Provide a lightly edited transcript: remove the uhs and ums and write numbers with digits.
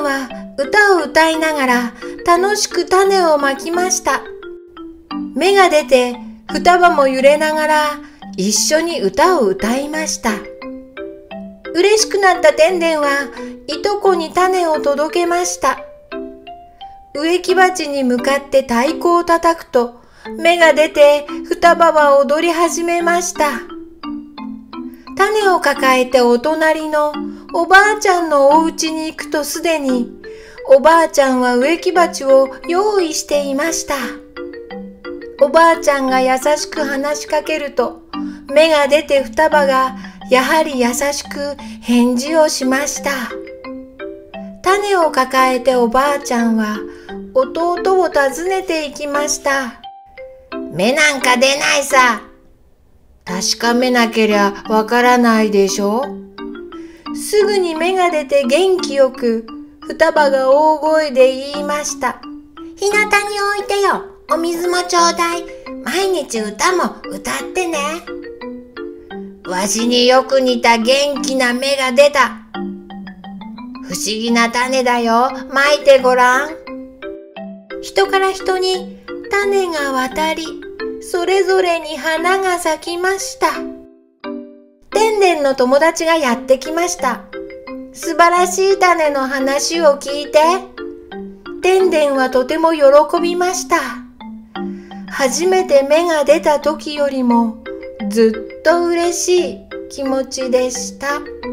は歌を歌いながら楽しく種をまきました。芽が出て双葉も揺れながら一緒に歌を歌いました。嬉しくなったてんでんはいとこに種を届けました。植木鉢に向かって太鼓を叩くと芽が出て双葉は踊り始めました。種を抱えてお隣のおばあちゃんのお家に行くとすでにおばあちゃんは植木鉢を用意していました。おばあちゃんが優しく話しかけると芽が出て双葉がやはり優しく返事をしました。種を抱えておばあちゃんは弟を訪ねて行きました。芽なんか出ないさ。確かめなけりゃわからないでしょ。すぐに芽が出て元気よく双葉が大声で言いました。日向に置いてよ。お水もちょうだい。毎日歌も歌ってね。わしによく似た元気な芽が出た。不思議な種だよ。まいてごらん。人から人に種が渡り、それぞれに花が咲きました。てんでんの友達がやってきました。素晴らしい種の話を聞いて。てんでんはとても喜びました。初めて芽が出た時よりもずっと嬉しい気持ちでした。